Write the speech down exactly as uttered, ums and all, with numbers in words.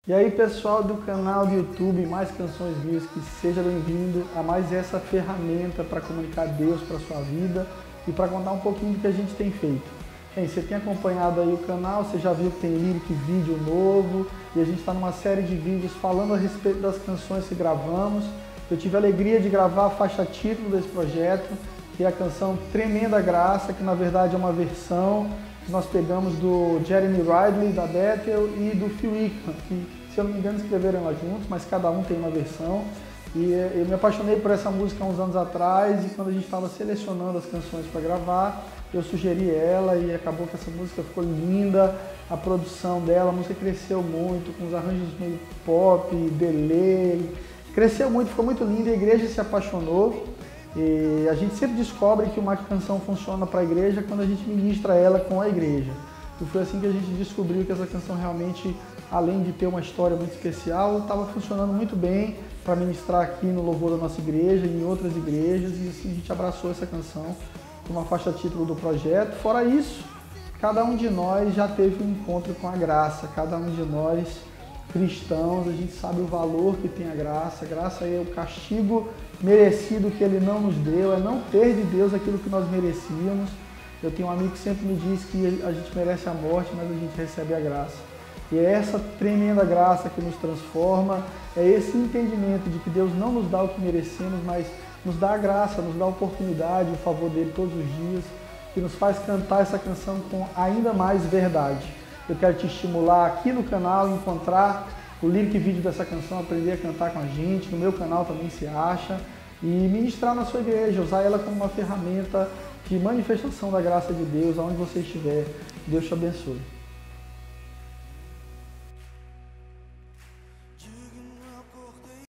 E aí, pessoal do canal do YouTube Mais Canções Music, seja bem-vindo a mais essa ferramenta para comunicar Deus para a sua vida e para contar um pouquinho do que a gente tem feito. Bem, você tem acompanhado aí o canal, você já viu que tem lyric vídeo novo e a gente está numa série de vídeos falando a respeito das canções que gravamos. Eu tive a alegria de gravar a faixa título desse projeto, que é a canção Tremenda Graça, que na verdade é uma versão que nós pegamos do Jeremy Ridley, da Bethel, e do Phil Wickham, que, se eu não me engano, escreveram ela juntos, mas cada um tem uma versão. E eu me apaixonei por essa música há uns anos atrás, e quando a gente estava selecionando as canções para gravar, eu sugeri ela e acabou que essa música ficou linda, a produção dela, a música cresceu muito, com os arranjos meio pop, delay, cresceu muito, ficou muito linda e a igreja se apaixonou. E a gente sempre descobre que uma canção funciona para a igreja quando a gente ministra ela com a igreja. E foi assim que a gente descobriu que essa canção realmente, além de ter uma história muito especial, estava funcionando muito bem para ministrar aqui no louvor da nossa igreja e em outras igrejas. E assim a gente abraçou essa canção como uma faixa título do projeto. Fora isso, cada um de nós já teve um encontro com a graça, cada um de nós cristãos, a gente sabe o valor que tem a graça. A graça é o castigo merecido que Ele não nos deu, é não ter de Deus aquilo que nós merecíamos. Eu tenho um amigo que sempre me diz que a gente merece a morte, mas a gente recebe a graça. E é essa tremenda graça que nos transforma, é esse entendimento de que Deus não nos dá o que merecemos, mas nos dá a graça, nos dá a oportunidade, o favor dele todos os dias, que nos faz cantar essa canção com ainda mais verdade. Eu quero te estimular aqui no canal, encontrar o lyric vídeo dessa canção, aprender a cantar com a gente, no meu canal também se acha, e ministrar na sua igreja, usar ela como uma ferramenta de manifestação da graça de Deus, aonde você estiver. Deus te abençoe.